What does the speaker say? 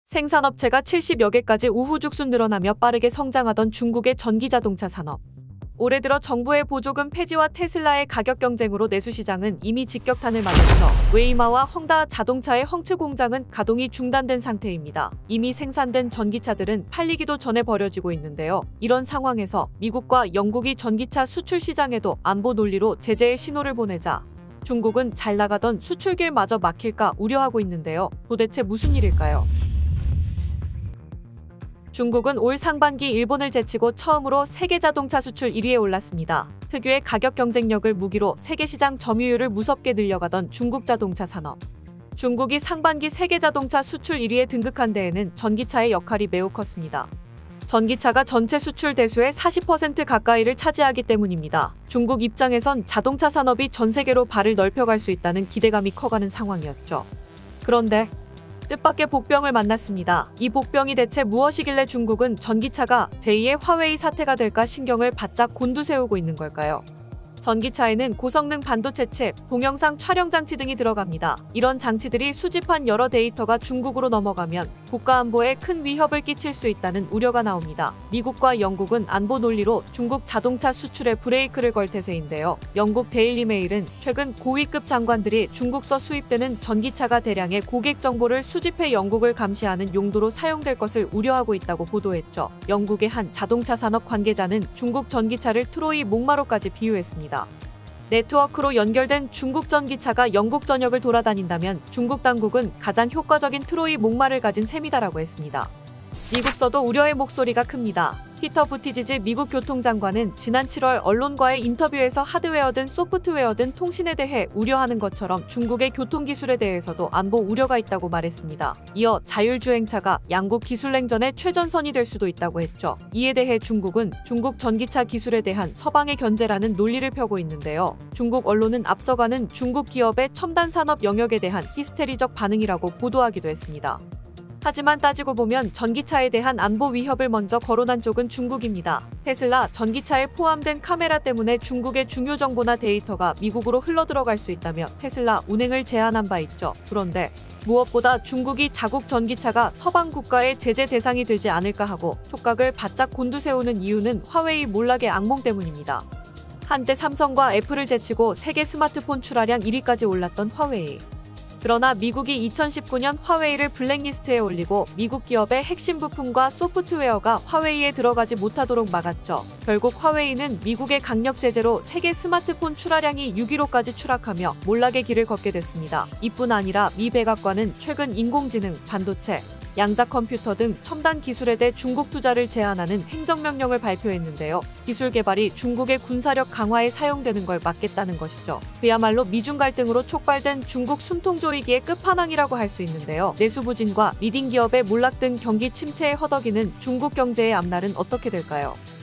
생산업체가 70여 개까지 우후죽순 늘어나며 빠르게 성장하던 중국의 전기자동차 산업. 올해 들어 정부의 보조금 폐지와 테슬라의 가격 경쟁으로 내수시장은 이미 직격탄을 맞았죠. 웨이마와 헝다 자동차의 헝츠 공장은 가동이 중단된 상태입니다. 이미 생산된 전기차들은 팔리기도 전에 버려지고 있는데요. 이런 상황에서 미국과 영국이 전기차 수출 시장에도 안보 논리로 제재의 신호를 보내자 중국은 잘 나가던 수출길마저 막힐까 우려하고 있는데요. 도대체 무슨 일일까요? 중국은 올 상반기 일본을 제치고 처음으로 세계 자동차 수출 1위에 올랐습니다. 특유의 가격 경쟁력을 무기로 세계 시장 점유율을 무섭게 늘려가던 중국 자동차 산업. 중국이 상반기 세계 자동차 수출 1위에 등극한 데에는 전기차의 역할이 매우 컸습니다. 전기차가 전체 수출 대수의 40% 가까이를 차지하기 때문입니다. 중국 입장에선 자동차 산업이 전 세계로 발을 넓혀갈 수 있다는 기대감이 커가는 상황이었죠. 그런데 뜻밖의 복병을 만났습니다. 이 복병이 대체 무엇이길래 중국은 전기차가 제2의 화웨이 사태가 될까 신경을 바짝 곤두세우고 있는 걸까요? 전기차에는 고성능 반도체 칩, 동영상 촬영 장치 등이 들어갑니다. 이런 장치들이 수집한 여러 데이터가 중국으로 넘어가면 국가안보에 큰 위협을 끼칠 수 있다는 우려가 나옵니다. 미국과 영국은 안보 논리로 중국 자동차 수출에 브레이크를 걸 태세인데요. 영국 데일리 메일은 최근 고위급 장관들이 중국서 수입되는 전기차가 대량의 고객 정보를 수집해 영국을 감시하는 용도로 사용될 것을 우려하고 있다고 보도했죠. 영국의 한 자동차 산업 관계자는 중국 전기차를 트로이 목마로까지 비유했습니다. 네트워크로 연결된 중국 전기차가 영국 전역을 돌아다닌다면 중국 당국은 가장 효과적인 트로이 목마를 가진 셈이다라고 했습니다. 미국서도 우려의 목소리가 큽니다. 피터 부티지지 미국 교통장관은 지난 7월 언론과의 인터뷰에서 하드웨어든 소프트웨어든 통신에 대해 우려하는 것처럼 중국의 교통기술에 대해서도 안보 우려가 있다고 말했습니다. 이어 자율주행차가 양국 기술냉전의 최전선이 될 수도 있다고 했죠. 이에 대해 중국은 중국 전기차 기술에 대한 서방의 견제라는 논리를 펴고 있는데요. 중국 언론은 앞서가는 중국 기업의 첨단 산업 영역에 대한 히스테리적 반응이라고 보도하기도 했습니다. 하지만 따지고 보면 전기차에 대한 안보 위협을 먼저 거론한 쪽은 중국입니다. 테슬라 전기차에 포함된 카메라 때문에 중국의 중요 정보나 데이터가 미국으로 흘러들어갈 수 있다며 테슬라 운행을 제한한 바 있죠. 그런데 무엇보다 중국이 자국 전기차가 서방 국가의 제재 대상이 되지 않을까 하고 촉각을 바짝 곤두세우는 이유는 화웨이 몰락의 악몽 때문입니다. 한때 삼성과 애플을 제치고 세계 스마트폰 출하량 1위까지 올랐던 화웨이. 그러나 미국이 2019년 화웨이를 블랙리스트에 올리고 미국 기업의 핵심 부품과 소프트웨어가 화웨이에 들어가지 못하도록 막았죠. 결국 화웨이는 미국의 강력 제재로 세계 스마트폰 출하량이 6위로까지 추락하며 몰락의 길을 걷게 됐습니다. 이뿐 아니라 미 백악관은 최근 인공지능, 반도체, 양자 컴퓨터 등 첨단 기술에 대해 중국 투자를 제한하는 행정명령을 발표했는데요. 기술 개발이 중국의 군사력 강화에 사용되는 걸 막겠다는 것이죠. 그야말로 미중 갈등으로 촉발된 중국 숨통조리기의 끝판왕이라고 할 수 있는데요. 내수 부진과 리딩 기업의 몰락 등 경기 침체에 허덕이는 중국 경제의 앞날은 어떻게 될까요?